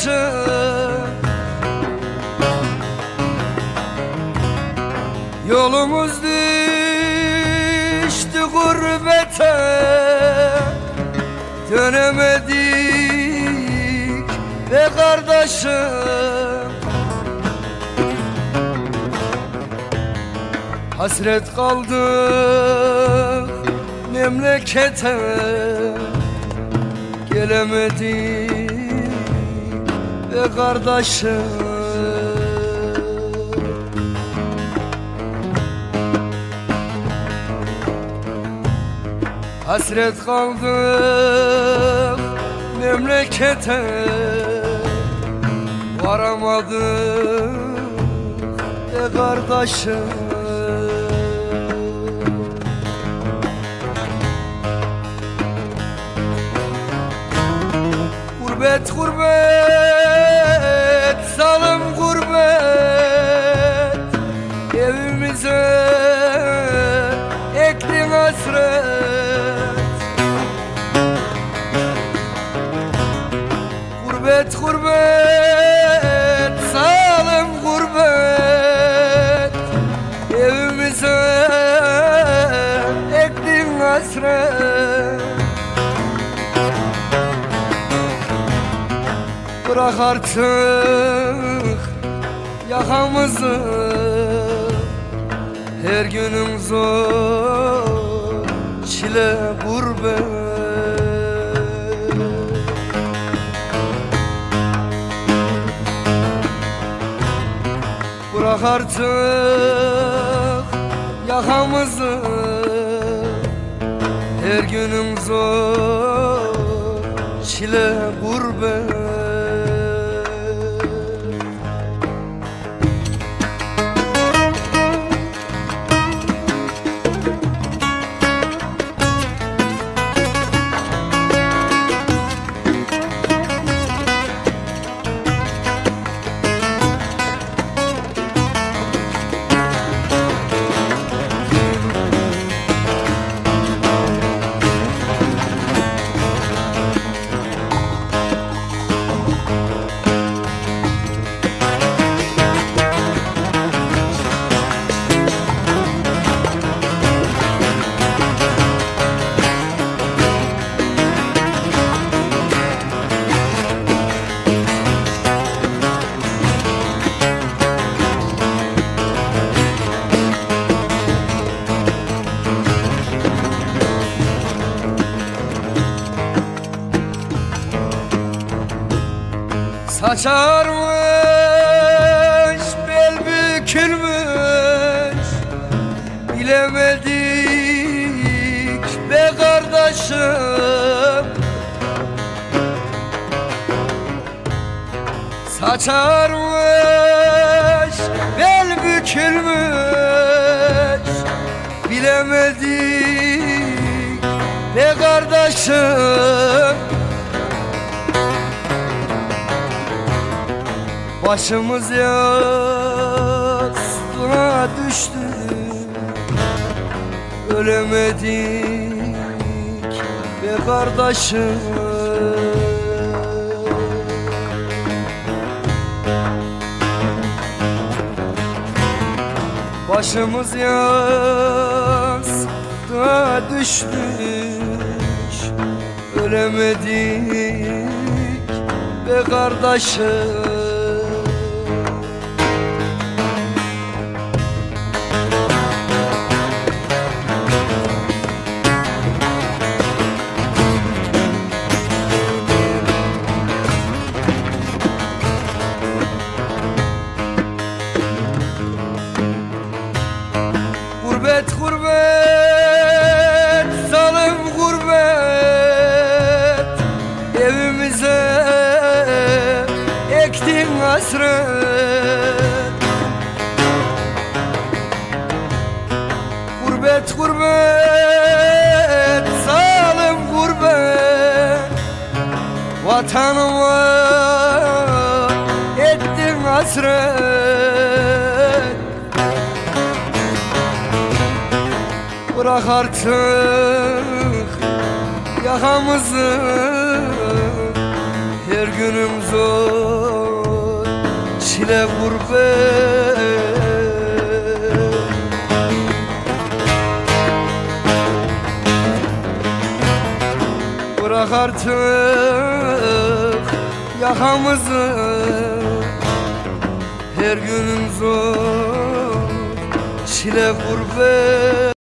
kardeşim, yolumuz düştü gurbete, dönemedik be kardeşim. Hasret kaldık memlekete, gelemedik be kardeşim. Hasret kaldık memlekete, varamadık be kardeşim. Gurbet gurbet, salım gurbet, evimize ektin hasret. Gurbet gurbet, salım gurbet, evimize ektin hasret. Bırak artık yakamızı, her günüm zor, çile gurbet. Bırak artık yakamızı, her günüm zor, çile gurbet. Saçarmış, bel bükülmüş, bilemedik be kardeşim. Saçarmış, bel bükülmüş, bilemedik be kardeşim. Başımız yastığa düştü, ölemedik be kardeşim. Başımız yastığa düşmüş, ölemedik be kardeşim. Gurbet gurbet, salım gurbet, evimize ektin hasret. Gurbet gurbet, salım gurbet, vatanıma ettin hasret. Bırak artık yakamızı, her günüm zor, çile gurbet. Bırak artık yakamızı, her günüm zor, çile gurbet.